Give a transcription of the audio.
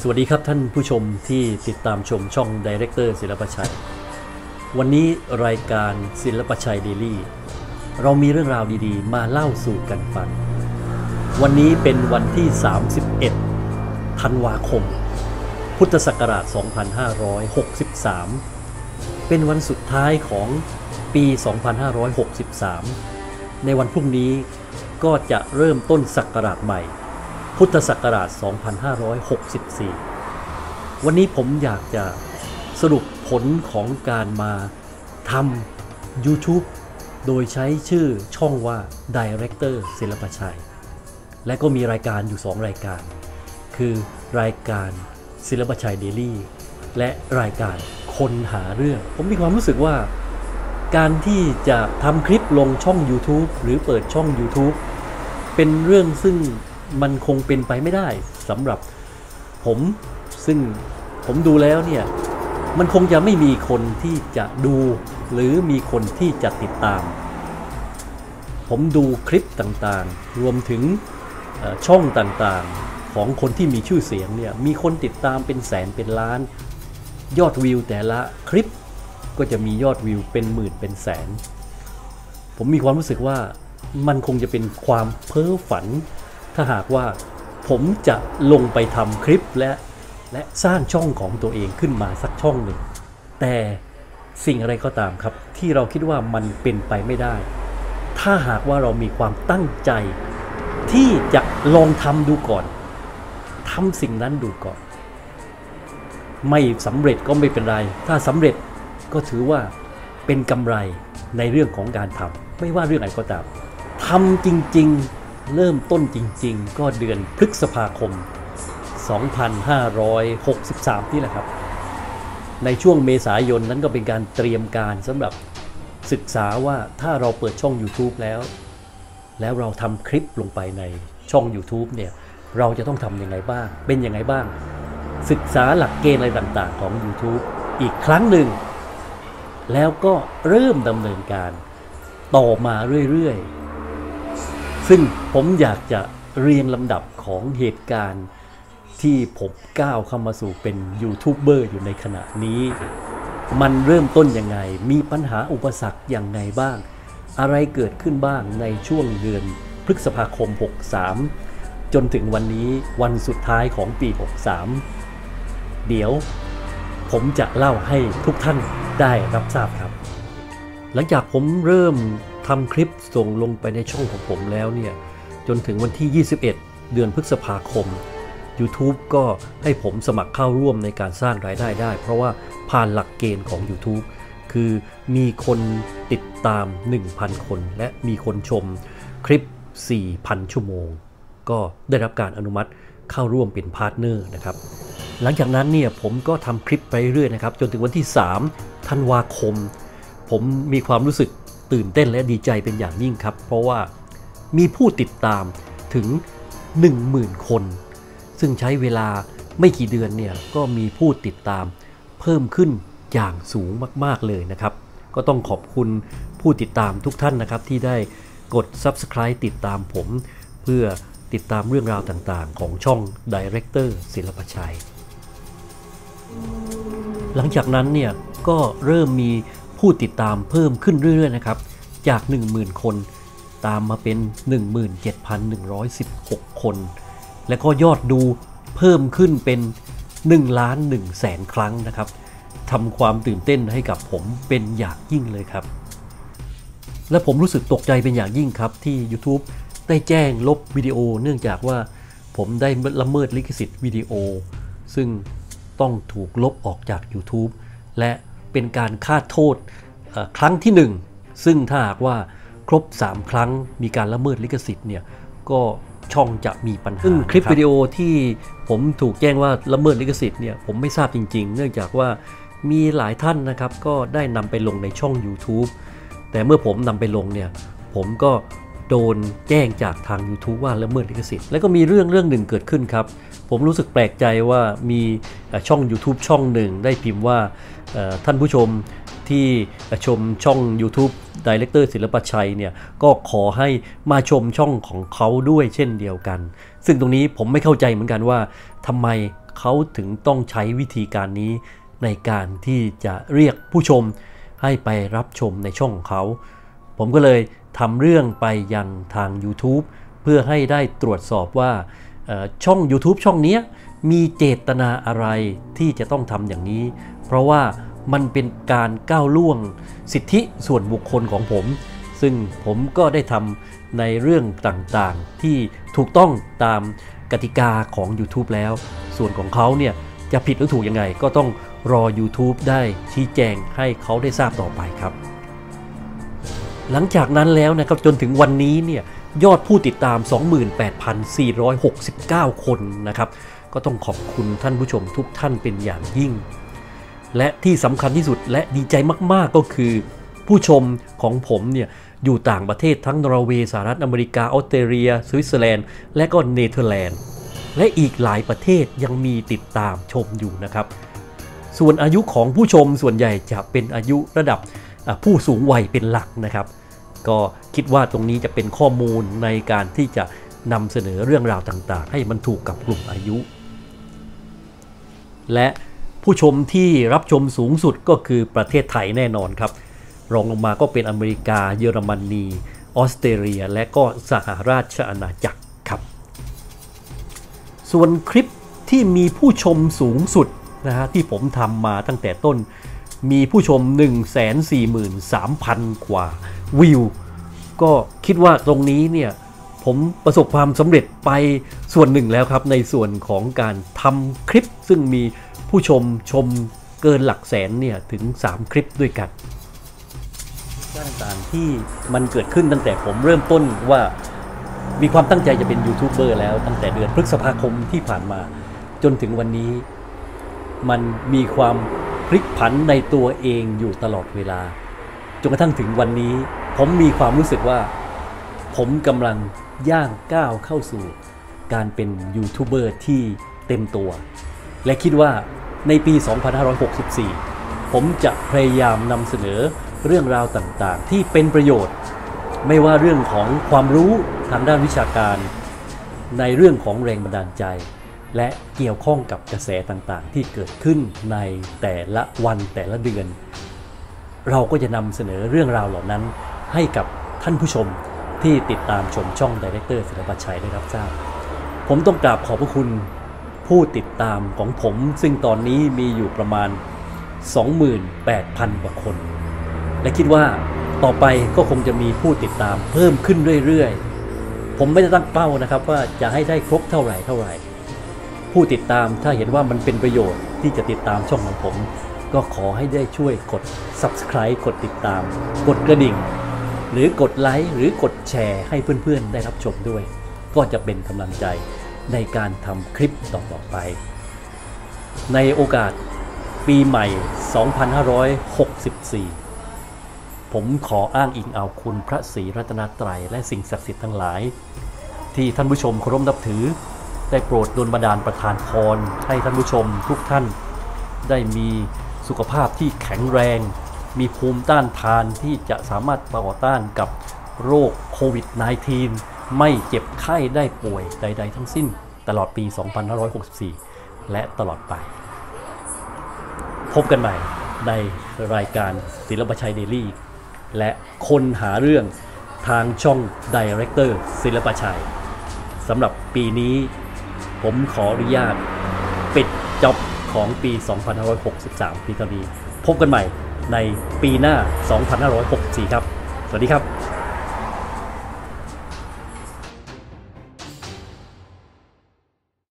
สวัสดีครับท่านผู้ชมที่ติดตามชมช่อง Director ศิลปชัยวันนี้รายการศิลปชัยเดลี่เรามีเรื่องราวดีๆมาเล่าสู่กันฟังวันนี้เป็นวันที่31ธันวาคมพุทธศักราช2563เป็นวันสุดท้ายของปี2563ในวันพรุ่งนี้ก็จะเริ่มต้นศักราชใหม่พุทธศักราช2564วันนี้ผมอยากจะสรุปผลของการมาทำ YouTube โดยใช้ชื่อช่องว่า Director ศิลปชัยและก็มีรายการอยู่2รายการคือรายการศิลปชัยเดลี่และรายการคนหาเรื่องผมมีความรู้สึกว่าการที่จะทำคลิปลงช่อง YouTube หรือเปิดช่อง YouTube เป็นเรื่องซึ่งมันคงเป็นไปไม่ได้สำหรับผมซึ่งผมดูแล้วเนี่ยมันคงจะไม่มีคนที่จะดูหรือมีคนที่จะติดตามผมดูคลิปต่างๆรวมถึงช่องต่างๆของคนที่มีชื่อเสียงเนี่ยมีคนติดตามเป็นแสนเป็นล้านยอดวิวแต่ละคลิปก็จะมียอดวิวเป็นหมื่นเป็นแสนผมมีความรู้สึกว่ามันคงจะเป็นความเพ้อฝันถ้าหากว่าผมจะลงไปทำคลิปและสร้างช่องของตัวเองขึ้นมาสักช่องหนึ่งแต่สิ่งอะไรก็ตามครับที่เราคิดว่ามันเป็นไปไม่ได้ถ้าหากว่าเรามีความตั้งใจที่จะลองทำดูก่อนทำสิ่งนั้นดูก่อนไม่สำเร็จก็ไม่เป็นไรถ้าสำเร็จก็ถือว่าเป็นกำไรในเรื่องของการทำไม่ว่าเรื่องอะไรก็ตามทำจริงๆเริ่มต้นจริงๆก็เดือนพฤษภาคม2563นี่แหละครับในช่วงเมษายนนั้นก็เป็นการเตรียมการสำหรับศึกษาว่าถ้าเราเปิดช่อง YouTube แล้วเราทำคลิปลงไปในช่อง YouTube เนี่ยเราจะต้องทำยังไงบ้างเป็นยังไงบ้างศึกษาหลักเกณฑ์อะไรต่างๆของ YouTube อีกครั้งหนึ่งแล้วก็เริ่มดำเนินการต่อมาเรื่อยๆซึ่งผมอยากจะเรียงลำดับของเหตุการณ์ที่ผมก้าวเข้ามาสู่เป็นยูทูบเบอร์อยู่ในขณะนี้มันเริ่มต้นยังไงมีปัญหาอุปสรรคอย่างไงบ้างอะไรเกิดขึ้นบ้างในช่วงเดือนพฤษภาคม63จนถึงวันนี้วันสุดท้ายของปี63เดี๋ยวผมจะเล่าให้ทุกท่านได้รับทราบครับหลังจากผมเริ่มทำคลิปส่งลงไปในช่องของผมแล้วเนี่ยจนถึงวันที่21เดือนพฤษภาคม YouTube ก็ให้ผมสมัครเข้าร่วมในการสร้างรายได้ได้เพราะว่าผ่านหลักเกณฑ์ของ YouTube คือมีคนติดตาม 1,000 คนและมีคนชมคลิป 4,000 ชั่วโมงก็ได้รับการอนุมัติเข้าร่วมเป็นพาร์ทเนอร์นะครับหลังจากนั้นเนี่ยผมก็ทำคลิปไปเรื่อยๆนะครับจนถึงวันที่3ธันวาคมผมมีความรู้สึกตื่นเต้นและดีใจเป็นอย่างยิ่งครับเพราะว่ามีผู้ติดตามถึง 10,000 คนซึ่งใช้เวลาไม่กี่เดือนเนี่ยก็มีผู้ติดตามเพิ่มขึ้นอย่างสูงมากๆเลยนะครับก็ต้องขอบคุณผู้ติดตามทุกท่านนะครับที่ได้กด Subscribe ติดตามผมเพื่อติดตามเรื่องราวต่างๆของช่อง Director ศิลปชัยหลังจากนั้นเนี่ยก็เริ่มมีผู้ติดตามเพิ่มขึ้นเรื่อยๆนะครับจาก 10,000 คนตามมาเป็น 17,116 คนและก็ยอดดูเพิ่มขึ้นเป็น 1,100,000 ครั้งนะครับทำความตื่นเต้นให้กับผมเป็นอย่างยิ่งเลยครับและผมรู้สึกตกใจเป็นอย่างยิ่งครับที่ YouTube ได้แจ้งลบวิดีโอเนื่องจากว่าผมได้ละเมิดลิขสิทธิ์วิดีโอซึ่งต้องถูกลบออกจาก YouTube และเป็นการฆาตโทษครั้งที่1ซึ่งถ้าหากว่าครบ3ครั้งมีการละเมิดลิขสิทธิ์เนี่ยก็ช่องจะมีปัญหาซึ่งคลิปวิดีโอที่ผมถูกแจ้งว่าละเมิดลิขสิทธิ์เนี่ยผมไม่ทราบจริงๆเนื่องจากว่ามีหลายท่านนะครับก็ได้นำไปลงในช่อง YouTube แต่เมื่อผมนำไปลงเนี่ยผมก็โดนแจ้งจากทาง YouTube ว่าละเมิดลิขสิทธิ์แล้วก็มีเรื่องหนึ่งเกิดขึ้นครับผมรู้สึกแปลกใจว่ามีช่อง YouTube ช่องหนึ่งได้พิมพ์ว่าท่านผู้ชมที่ชมช่อง YouTube Director ศิลปชัยเนี่ยก็ขอให้มาชมช่องของเขาด้วยเช่นเดียวกันซึ่งตรงนี้ผมไม่เข้าใจเหมือนกันว่าทำไมเขาถึงต้องใช้วิธีการนี้ในการที่จะเรียกผู้ชมให้ไปรับชมในช่องของเขาผมก็เลยทำเรื่องไปยังทาง YouTube เพื่อให้ได้ตรวจสอบว่าช่อง YouTube ช่องนี้มีเจตนาอะไรที่จะต้องทำอย่างนี้เพราะว่ามันเป็นการก้าวล่วงสิทธิส่วนบุคคลของผมซึ่งผมก็ได้ทำในเรื่องต่างๆที่ถูกต้องตามกติกาของ YouTube แล้วส่วนของเขาเนี่ยจะผิดหรือถูกยังไงก็ต้องรอ YouTube ได้ชี้แจงให้เขาได้ทราบต่อไปครับหลังจากนั้นแล้วนะครับจนถึงวันนี้เนี่ยยอดผู้ติดตาม 28,469 คนนะครับก็ต้องขอบคุณท่านผู้ชมทุกท่านเป็นอย่างยิ่งและที่สำคัญที่สุดและดีใจมากๆก็คือผู้ชมของผมเนี่ยอยู่ต่างประเทศทั้งนอร์เวย์สหรัฐอเมริกาออสเตรเลียสวิตเซอร์แลนด์และก็เนเธอร์แลนด์และอีกหลายประเทศยังมีติดตามชมอยู่นะครับส่วนอายุของผู้ชมส่วนใหญ่จะเป็นอายุระดับผู้สูงวัยเป็นหลักนะครับก็คิดว่าตรงนี้จะเป็นข้อมูลในการที่จะนำเสนอเรื่องราวต่างๆให้มันถูกกับกลุ่มอายุและผู้ชมที่รับชมสูงสุดก็คือประเทศไทยแน่นอนครับรองลงมาก็เป็นอเมริกาเยอรมนีออสเตรเลียและก็สหราชอาณาจักรครับส่วนคลิปที่มีผู้ชมสูงสุดนะฮะที่ผมทำมาตั้งแต่ต้นมีผู้ชม 143,000 กว่าวิวก็คิดว่าตรงนี้เนี่ยผมประสบความสำเร็จไปส่วนหนึ่งแล้วครับในส่วนของการทำคลิปซึ่งมีผู้ชมเกินหลักแสนเนี่ยถึง3คลิปด้วยกันต่างๆที่มันเกิดขึ้นตั้งแต่ผมเริ่มต้นว่ามีความตั้งใจจะเป็นยูทูบเบอร์แล้วตั้งแต่เดือนพฤษภาคมที่ผ่านมาจนถึงวันนี้มันมีความพลิกผันในตัวเองอยู่ตลอดเวลาจนกระทั่งถึงวันนี้ผมมีความรู้สึกว่าผมกำลังย่างก้าวเข้าสู่การเป็นยูทูบเบอร์ที่เต็มตัวและคิดว่าในปี 2564 ผมจะพยายามนำเสนอเรื่องราวต่างๆที่เป็นประโยชน์ไม่ว่าเรื่องของความรู้ทางด้านวิชาการในเรื่องของแรงบันดาลใจและเกี่ยวข้องกับกระแสต่างๆที่เกิดขึ้นในแต่ละวันแต่ละเดือนเราก็จะนำเสนอเรื่องราวเหล่านั้นให้กับท่านผู้ชมที่ติดตามชมช่อง Director ศิลปชัยได้รับทราบผมต้องกราบขอบพระคุณผู้ติดตามของผมซึ่งตอนนี้มีอยู่ประมาณ 28,000 กว่าคนและคิดว่าต่อไปก็คงจะมีผู้ติดตามเพิ่มขึ้นเรื่อยๆผมไม่ได้ตั้งเป้านะครับว่าจะให้ได้ครบเท่าไหร่ผู้ติดตามถ้าเห็นว่ามันเป็นประโยชน์ที่จะติดตามช่องของผมก็ขอให้ได้ช่วยกด Subscribe กดติดตามกดกระดิ่งหรือกดไลค์หรือกดแชร์ให้เพื่อนๆได้รับชมด้วยก็จะเป็นกำลังใจในการทำคลิปต่อๆไปในโอกาสปีใหม่ 2564 ผมขออ้างอิงเอาคุณพระศรีรัตนตรัยและสิ่งศักดิ์สิทธิ์ทั้งหลายที่ท่านผู้ชมเคารพนับถือได้โปรดดลบันดาลประทานพรให้ท่านผู้ชมทุกท่านได้มีสุขภาพที่แข็งแรงมีภูมิต้านทานที่จะสามารถต่อต้านกับโรคโควิด -19 ไม่เจ็บไข้ได้ป่วยใดๆทั้งสิ้นตลอดปี 2564 และตลอดไปพบกันใหม่ในรายการศิลปชัยเดลี่และคนหาเรื่องทางช่อง Director ศิลปชัยสำหรับปีนี้ผมขออนุญาตปิดจ็อบของปี 2563 ปีเท่านี้พบกันใหม่ในปีหน้า 2564 ครับสวัสดีครับ